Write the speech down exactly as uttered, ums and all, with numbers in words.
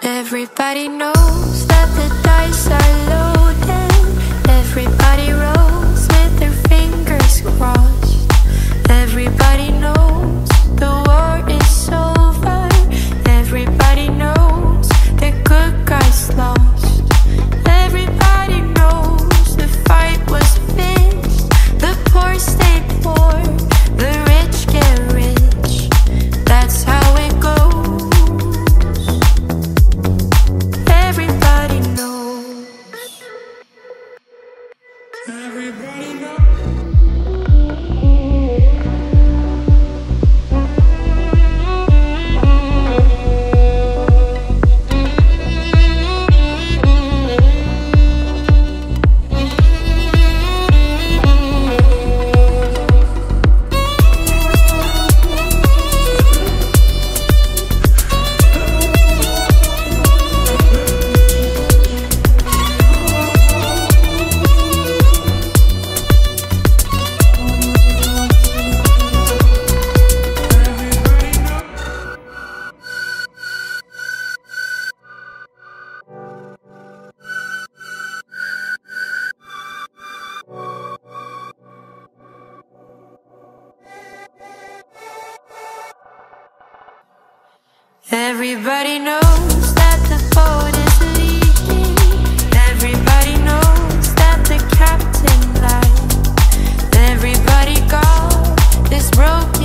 Everybody knows that the dice are loaded. Everybody rolls with their fingers crossed. Everybody knows the war is over. Everybody knows the good guys lost. Everybody knows the fight was finished. The poor stay poor, the rich get rich. That's how it goes. Everybody knows. Everybody knows. Everybody knows that the boat is leaving. Everybody knows that the captain lied. Everybody got this broken